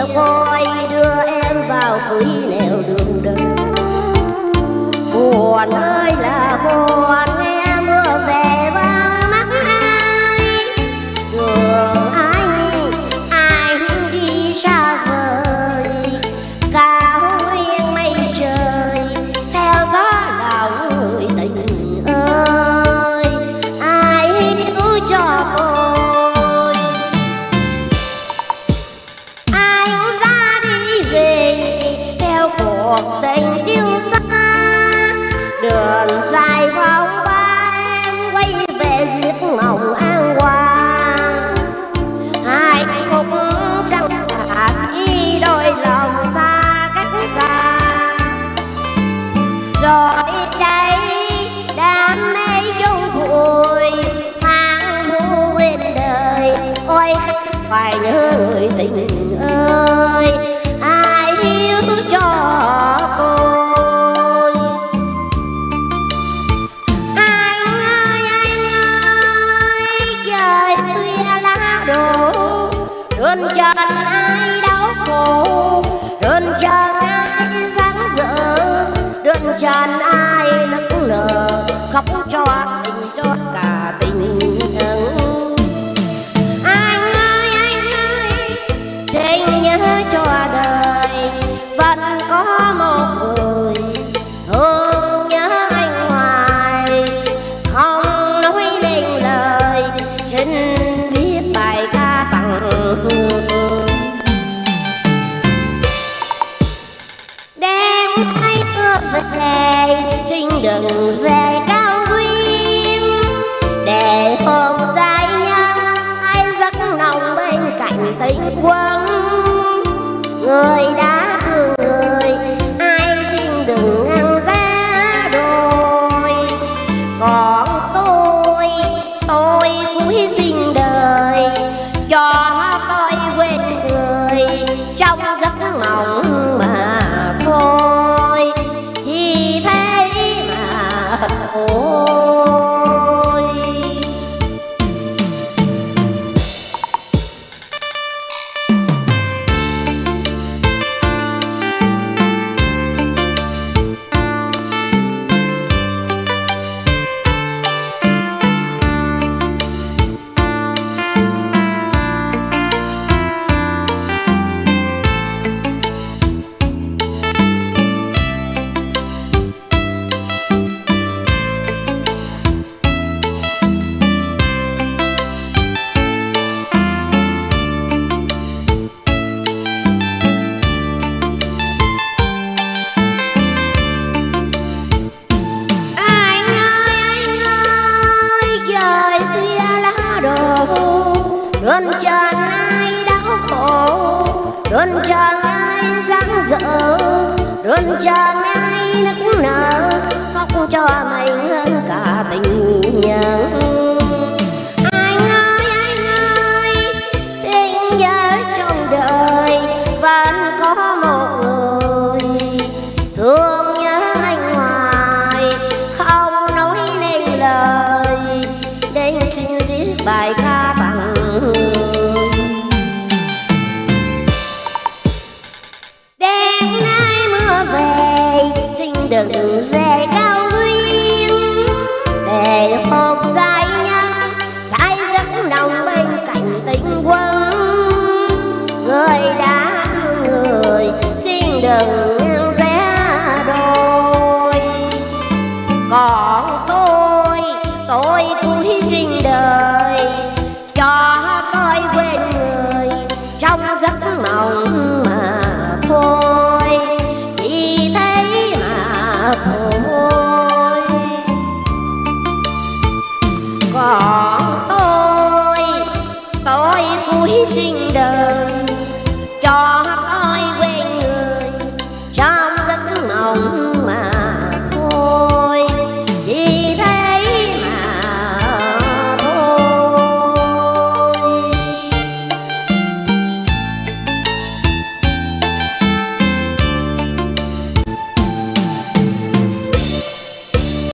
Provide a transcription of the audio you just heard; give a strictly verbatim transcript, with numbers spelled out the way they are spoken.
coi đưa em vào cuối nẻo đường đời. Buồn ơi là buồn nghe mưa về vang mắt ai, đường anh anh đi xa vời, cao nguyên mây trời theo gió lòng người tình ơi, ai hiểu cho tôi. Anh ra đi về theo cuộc tình tiêu xa, đường dài vòng ba em quay về giấc mộng an hoàng. Hạnh phúc chẳng phải khi đôi lòng ta cách xa, rồi đây đam mê chung vui tháng thu bên đời. Ôi phải nhớ người tình ơi, ai hiểu cho tôi. Anh ơi anh ơi, trời khuya lá đổ, đơn chân ai đau khổ, đơn chân ai dáng dở, đơn chân ai nức nở, khóc cho tình cho cả tình ân. Anh ơi anh ơi, xin nhớ cho đời vẫn có một người thương nhớ anh hoài, không nói nên lời, xin viết bài ca tặng người. Đêm nay mưa về xin đừng về cao nguyên, để hồn dài nhân ai giấc nồng bên cạnh tình quân. Người đã thương người ai xin đừng ngăn giá đôi, còn tôi tôi cúi xin đời cho tôi quên người trong giấc mộng mà thôi, chỉ thế mà thôi. Đơn chân ai đau khổ, đơn chân ai dáng dở, đơn chân ai nức nở, khóc cho mình hơn cả tình nhân. Anh ơi anh ơi, xin nhớ trong đời vẫn có một người thương nhớ anh hoài, không nói nên lời, đến xin viết bài ca tặng người. Đêm nay mưa về xin đừng